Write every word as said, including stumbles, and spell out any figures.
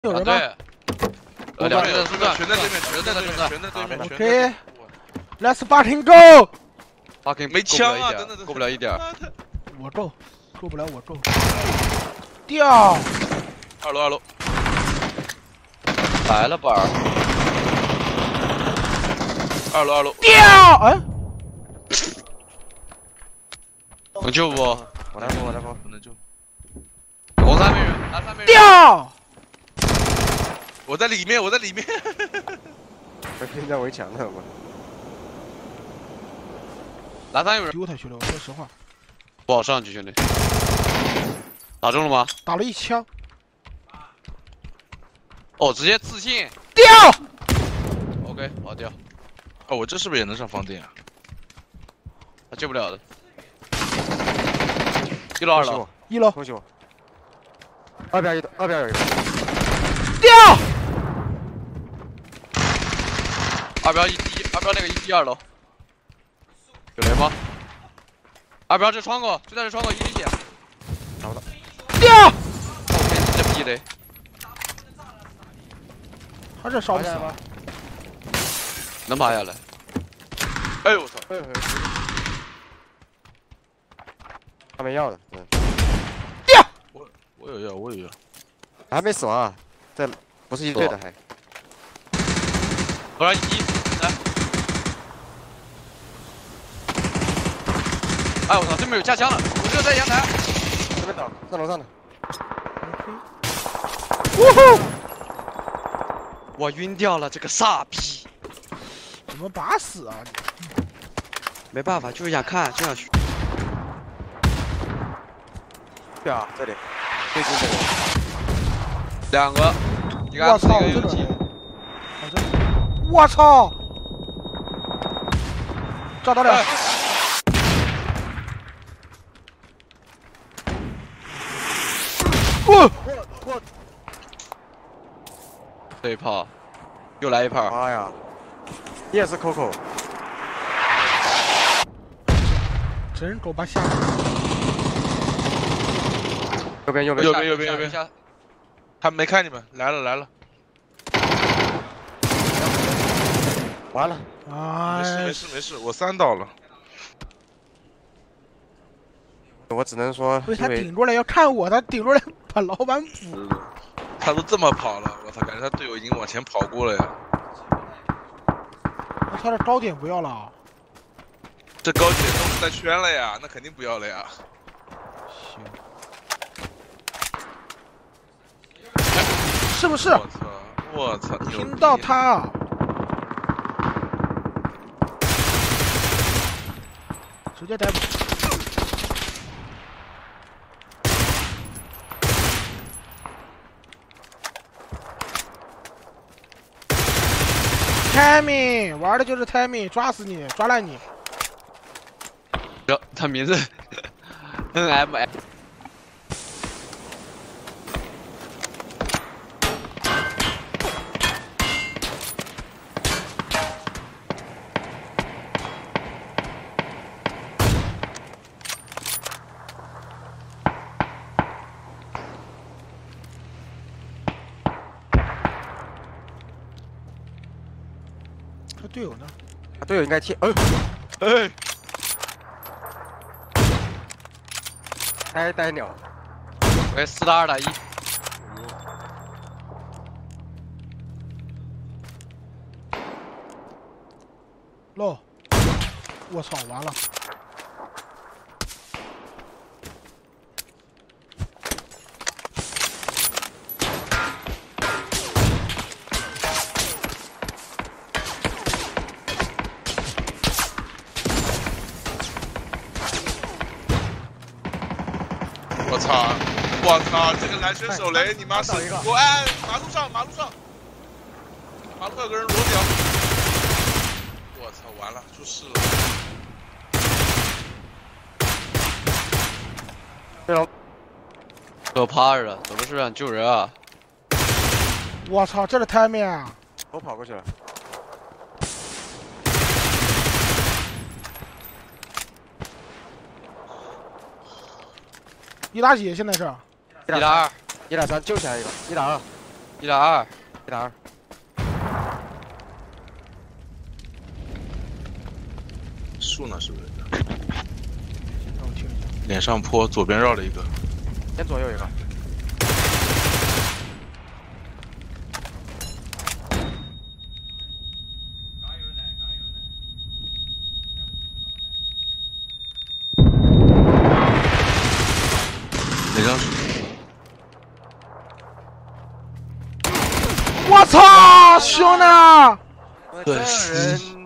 有人吗？ 呃，两边的中段， 全在对面， 全在中段， 全在对面。 OK，Let's fucking go。 fucking 没枪啊，等等， 过不了一点。 我够，够不了我够。掉。 二楼，二楼。 来了板儿。 二楼，二楼。 掉，哎。 能救不？ 我来扶，我来扶， 不能救。 红三没人，蓝三没人。 掉。 我在里面，我在里面。 我现在围墙呢，我。 蓝三有人。 丢他兄弟，我说实话。 不好上去，兄弟。打中了吗？ 打了一枪。 哦，直接自信。 掉。 OK， 好掉。 哦，我这是不是也能上房顶啊？ 他救不了的。一楼，二楼。 一楼。 恭喜我。二边一，二边有一个。 掉。 二标一一，二标那个一一二楼，有雷吗？二标这窗口就在这窗口一滴血， 找不到。 掉。 我可以直接劈雷。 他这烧不死吗？ 能爬下来。 哎呦我操！ 哎呦，他没药的，对。 掉。 我我有药，我有药。 还没死亡啊，这不是一队的还。 我让一来，哎我操，对面有架枪了，我这在阳台， 这边倒，在楼上呢。 呜呼！ 我晕掉了，这个傻逼！ 怎么把死啊？ 没办法，就是想看，就想去。 对啊，这里，最近这个。 两个，一个 M 四，一个 U 七。 我操！找到了！我我我， 这一炮，又来一炮！ 妈呀！你也是 Coco， 真给我把吓！ 右边右边右边右边右边， 下， 他没看你们，来了来了。 完了， 哎， 没事没事没事，我三刀了。 我只能说， 不是他顶过来要看我，他顶过来把老板补。 他都这么跑了，我操，感觉他队友已经往前跑过了呀。 那他的高点不要了。 这高点都是在圈了呀，那肯定不要了呀。 行。是不是？ 我操！我操！ 听到他。 直接逮捕。timing 玩的就是 timing， 抓死你，抓烂你。 行，他名字 N M M。 他队友呢？ 他队友应该贴，哎， 哎， 呆呆鸟， 喂，四打二打一。 漏，我操，完了！ 我操！我操！这个蓝圈手雷，你妈是！我哎，马路上，马路上，马路上有个人裸屌。我操！完了，出事了。 对了， 都趴着了，怎么是想救人啊？ 我操，这是 timing 啊！ 我跑过去了。 一打几？现在是？ 一打二， 一打三，救起来一个，一打二。 一打二， 一打二。 树呢？是不是？ 让我听一下。 脸上坡，左边绕了一个。 先左右一个。 哪张？ 我操，兄弟！ 对这人